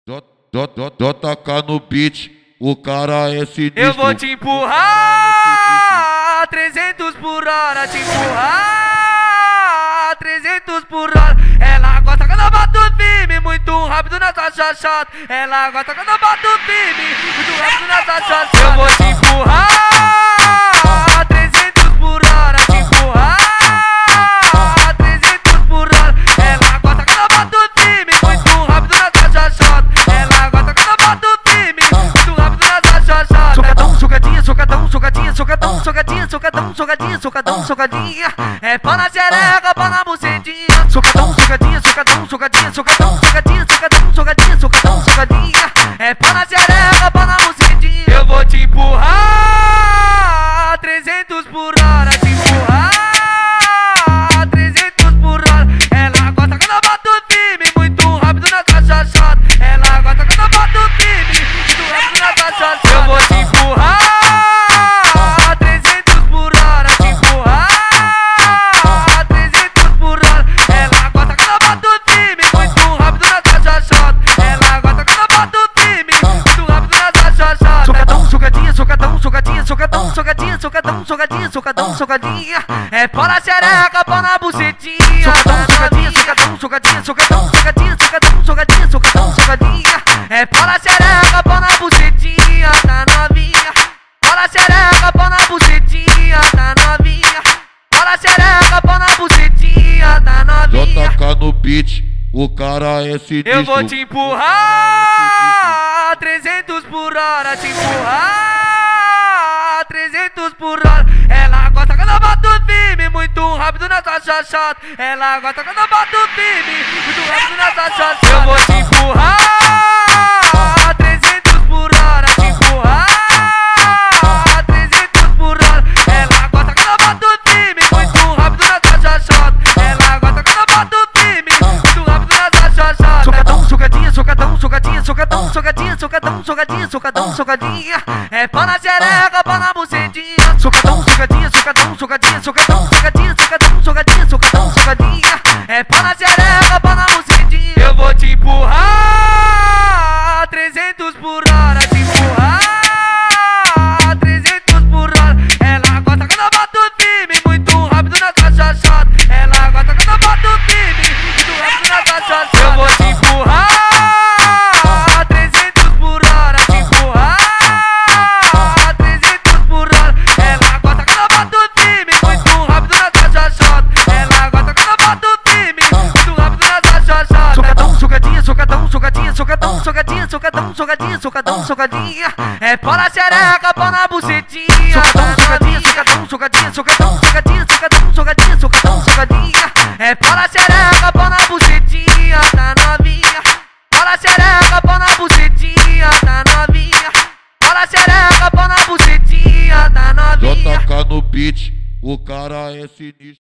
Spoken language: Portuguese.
Dó tacar no beat, o cara é sinistro. Eu vou te empurrar 300 por hora, te empurrar 300 por hora. Ela gosta quando eu bato firme, muito rápido nessa chachata. Ela gosta quando eu bato firme, muito rápido nessa chachata. Eu vou te empurrar 300 por hora, te empurrar 300 por hora. Ela gosta quando eu bato firme, muito rápido nessa chachata. Ela gosta quando eu bato firme, muito rápido nessa chachata. Socadão, socadinha, socadão, socadinha, socadão, socadinha, socadão, socadinha, socadão, socadinha. É pau na xereca, pau na bucetinha. Socadão, socadinha, socadão, socadinha, socadão, socadinha, socadão, socadinha, socadão, socadinha. É pau na xereca, pau na bucetinha. Eu vou te empurrar 300 por hora, te empurrar 300 por hora. Ela gosta quando eu bato firme, muito rápido nessa chachata. Ela gosta quando eu bato firme, muito rápido nessa chachata. Eu vou te empurrar 300 por hora, te empurrar 300 por hora. Ela gosta quando eu bato firme, muito rápido nessa chachata. Ela gosta quando eu bato firme, muito rápido nessa chachata. Socadão, socadinha, socadão, socadinha, socadão, socadinha, socadão, socadinha, socadão, socadinha. É pau na xereca, pau na bucetinha. Socadão, socadinha, socadão, socadinha, socadão, socadinha, socadão, socadinha, socadão, socadinha. É pau na xereca, pau na bucetinha, tá novinha. Pau na xereca, pau na bucetinha, tá novinha. Pau na xereca, pau na bucetinha, tá Dó novinha. tacar no beat, o cara é sinistro. Eu vou te empurrar 300 por hora, te empurrar 300 por hora. Ela gosta quando eu bato firme, muito rápido nessa chachata. Ela gosta quando eu bato firme, muito rápido nessa chachata. Eu vou te empurrar 300 por hora, te empurrar 300 por hora. Ela gosta quando eu bato firme, muito rápido nessa chachata. Ela gosta quando eu bato firme, muito rápido nessa chachata. Socadão, socadinha, socadão, socadinha, socadão, socadinha, socadão, socadinha, socadão, socadinha. É pau na xereca, pau na bucetinha. Socadão, socadinha, socadão, socadinha, socadão, socadinha, socadão, socadinha, socadão, socadinha. É pau na xereca, pau na bucetinha. Eu vou te empurrar 300 por hora, te empurrar 300 por hora. Ela gosta quando eu bato firme, muito rápido nessa chachata. Ela gosta quando eu bato firme, muito rápido nessa chachata. Eu vou te empurrar 300 por hora, te empurrar 300 por hora. Ela gosta quando eu bato firme, muito rápido nessa chachata. Ela gosta quando eu bato firme, muito rápido nessa chachata. Socadão, socadinha, socadão, socadinha, socadão, socadinha, socadão, socadinha, socadão, socadinha. É pau na xereca, pau na bucetinha. Socadão, socadinha, socadão, socadinha, socadão, socadinha, socadão, socadinha, socadão, socadinha. É pau na xereca, pau na bucetinha, tá novinha. Pau na xereca, pau na bucetinha, tá novinha. Pau na xereca, pau na bucetinha, tá Dó novinha. tacar no beat, o cara é sinistro.